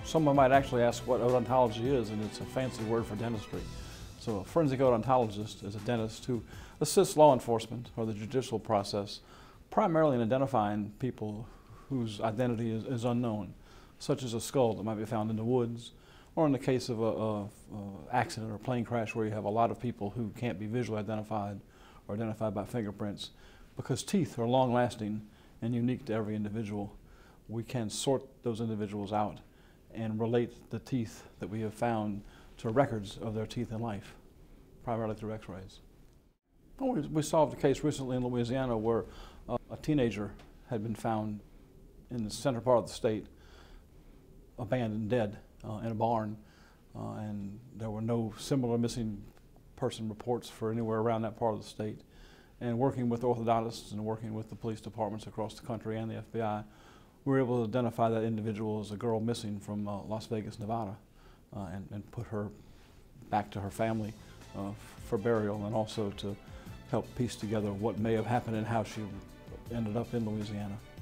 Someone might actually ask what odontology is, and it's a fancy word for dentistry. So a forensic odontologist is a dentist who assists law enforcement or the judicial process primarily in identifying people whose identity is unknown, such as a skull that might be found in the woods, or in the case of an accident or plane crash where you have a lot of people who can't be visually identified or identified by fingerprints. Because teeth are long-lasting and unique to every individual, we can sort those individuals out and relate the teeth that we have found to records of their teeth in life, primarily through x-rays. We solved a case recently in Louisiana where a teenager had been found in the center part of the state, abandoned dead in a barn, and there were no similar missing person reports for anywhere around that part of the state. And working with orthodontists and working with the police departments across the country and the FBI, we were able to identify that individual as a girl missing from Las Vegas, Nevada, and put her back to her family for burial, and also to help piece together what may have happened and how she ended up in Louisiana.